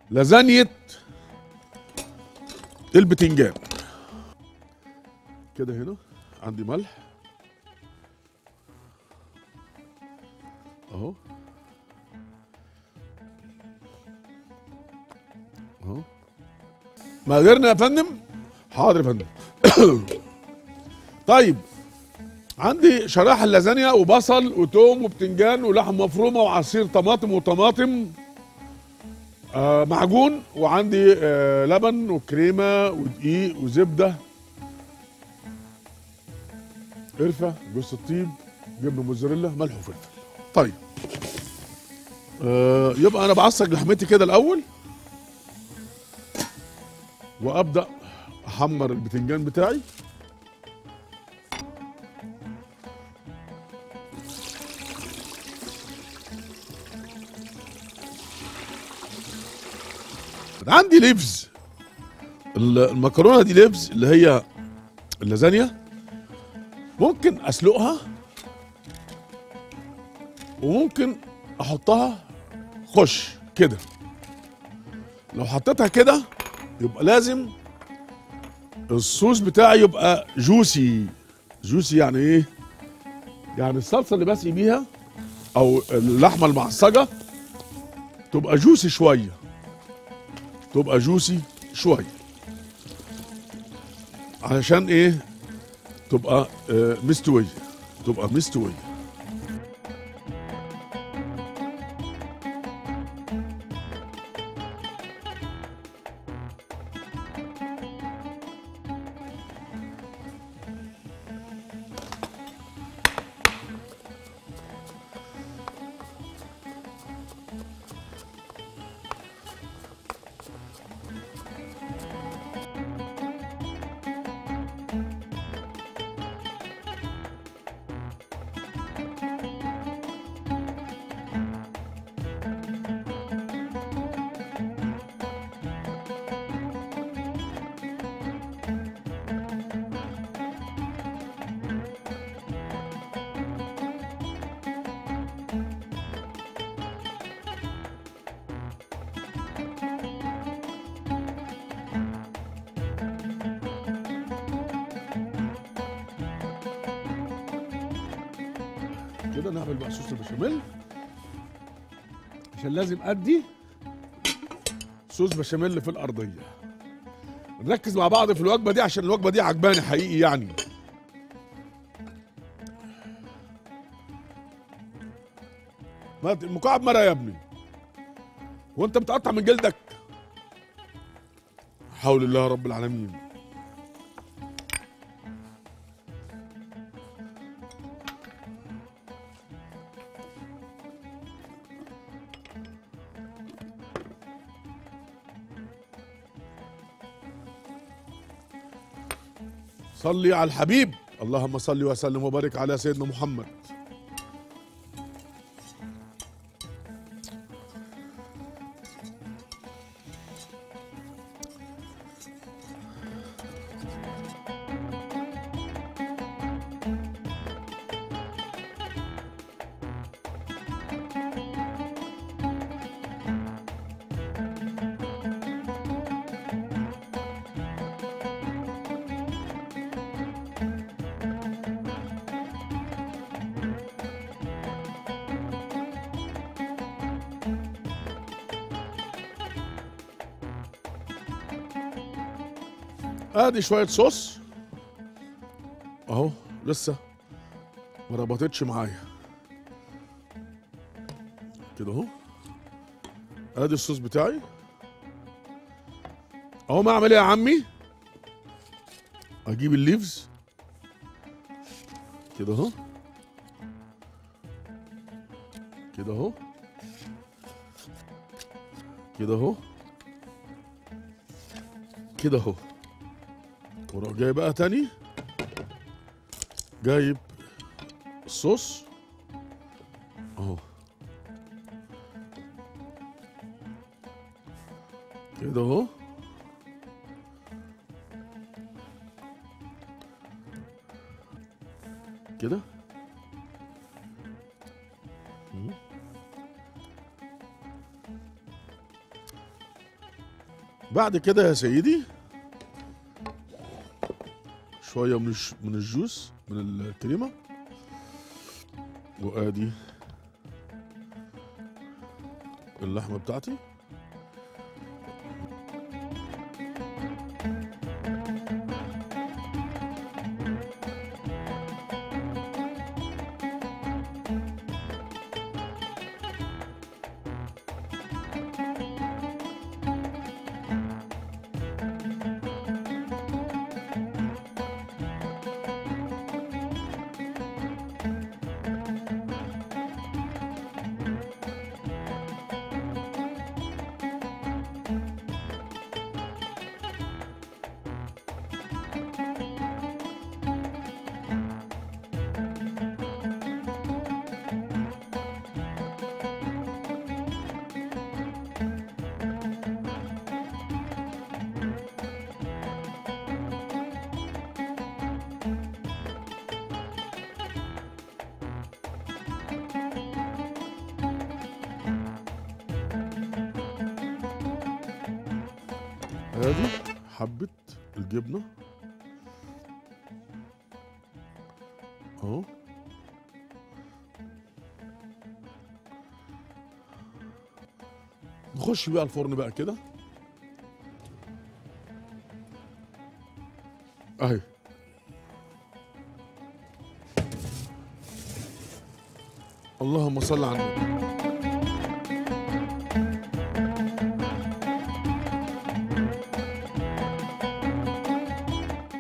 لازانية البتنجان. كده هنا عندي ملح اهو اهو. مقاديرنا يا فندم. حاضر يا فندم. طيب عندي شرايح اللازانيا وبصل وتوم وبتنجان ولحم مفرومه وعصير طماطم معجون، وعندي لبن وكريمه ودقيق وزبده، قرفه، جوز الطيب، جبنه موتزاريلا، ملح وفلفل. طيب يبقى انا بعصج لحمتي كده الاول، وابدا احمر البتنجان بتاعي. عندي ليفز، المكرونه دي ليفز اللي هي اللازانيا، ممكن اسلقها وممكن احطها خش كده. لو حطيتها كده يبقى لازم الصوص بتاعي يبقى جوسي. جوسي يعني ايه؟ يعني الصلصه اللي بسقي بيها او اللحمه المعصجه تبقى جوسي شويه، تبقى جوسي شويه علشان ايه؟ تبقى مستويه، تبقى مستويه. كده نعمل بقى صوص البشاميل، عشان لازم ادي صوص بشاميل في الارضيه. نركز مع بعض في الوجبه دي عشان الوجبه دي عجباني حقيقي يعني. المكعب مرة يا ابني، وانت بتقطع من جلدك؟ حول الله رب العالمين. صلي على الحبيب، اللهم صل وسلم وبارك على سيدنا محمد. ادي شويه صوص اهو، لسه ما ربطتش معايا كده اهو. ادي الصوص بتاعي اهو. ما اعمل ايه يا عمي؟ اجيب الليفز كده اهو، كده اهو، كده اهو، كده اهو، واروح جاي بقى تاني جايب الصوص اهو كده اهو، كده بعد كده يا سيدي شويه من الجوس من الكريمه، وادي اللحمه بتاعتي. ادي حبة الجبنة اهو، نخش بقى الفرن بقى كده اهي. اللهم صل على النبي.